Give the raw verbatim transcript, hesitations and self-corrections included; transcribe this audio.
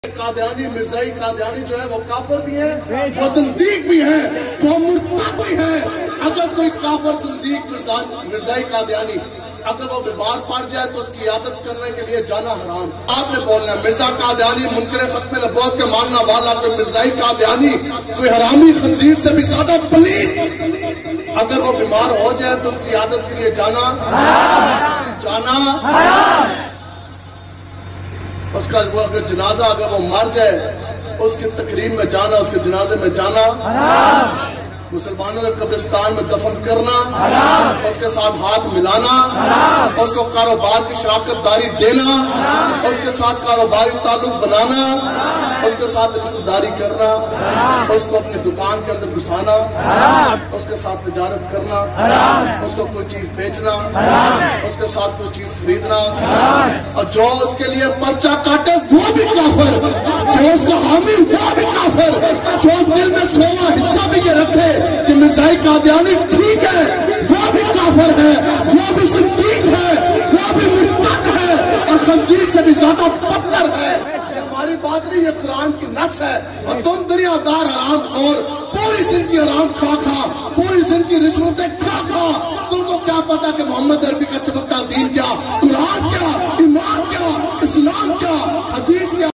قادیانی مرزائی قادیانی جو ہے وہ کافر بھی ہے، وہ زندیق بھی ہے، وہ مرتد بھی ہے۔ اگر کوئی کافر زندیق مرزائی قادیانی اگر وہ بیمار پڑ جائے تو اس کی عیادت کرنے کے لیے جانا حرام۔ آپ نے بولنا ہے مرزا قادیانی منکر ختم نبوت کے ماننا والا، کوئی مرزائی قادیانی کوئی حرامی خنزیر سے بھی زیادہ پلید، اگر وہ بیمار ہو جائے تو اس کی عیادت کے لیے جانا جانا اس کا وہ اگر جنازہ اگر وہ مر جائے اس کی تقریب میں جانا، اس کے جنازے میں جانا، مسلمانوں کے قبرستان میں دفن کرنا، اس کے ساتھ ہاتھ ملانا، اس کو کاروبار کی شراکت داری دینا، اس کے ساتھ کاروباری تعلق بنانا، اس کے ساتھ رشتہ داری کرنا، اس کو اپنی دکان کے اندر گھسانا، اس کے ساتھ تجارت کرنا، اس کو کوئی چیز بیچنا، اس کے ساتھ کوئی چیز خریدنا، اور جو اس کے لیے پرچہ کاٹے وہ بھی کافر، جو اس کا حامی وہ بھی کافر، جو دل میں سونا حصہ بھی یہ رکھے کہ مرزائی قادیانی ٹھیک ہے وہ بھی کافر ہے، وہ بھی صدیق ہے، وہ بھی مرتد ہے اور خنزیر سے بھی زیادہ بدتر ہے۔ ہماری بات نہیں، یہ قرآن کی نص ہے۔ اور تم دریا دار حرام خور، پوری زندگی حرام کھا کھا، پوری زندگی رشوتیں کھا کھا، تم کو کیا پتا کہ محمد